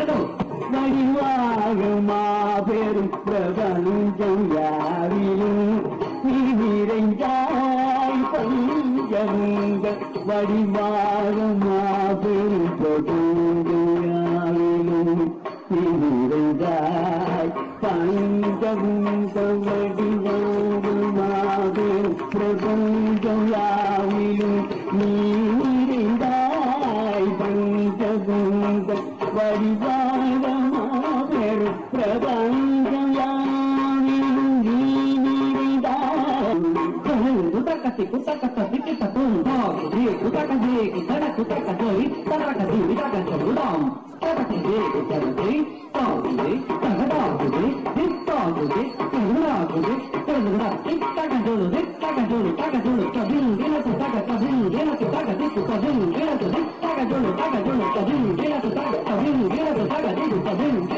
வடிவாக மாபெரும் பிரபஞ்சம் யாவிலும் நீ நிறைந்தாய் பஞ்சமுங்க வடிவாக மாபெரும் பிரபஞ்சம் யாவிலும் நீ நிறைந்தாய் பஞ்சமுங்க வடிவாக மாபெரும் பிரபஞ்சம் யாவிலும் நீ நிறைந்தாய் பஞ்சமுங்க வடிவாக மாபெரும் பிரபஞ்சம் யாவிலும் நீ நிறைந்தாய் குட்டக்கத்தி குட்டக்கத்த திக்கிட்டத்தும் தாக்குதி குட்டக்கதி குட்டக்கதி தரக்கதி விடக்கத்துடாம் தரக்கதி குட்டக்கதி தாக்குதி தகடாக்குதி தித்தாக்குதி தகடாக்குதி தகடா திக்கடஜோடு திக்கடஜோடு தகஜோடு கபில் கிலத்து தக கபில் கிலத்து தக திக்கு கபில் கிலத்து திக்கடஜோடு தகஜோடு கபில் கிலத்து தக கபில் கிலத்து தக திக்கு கபில்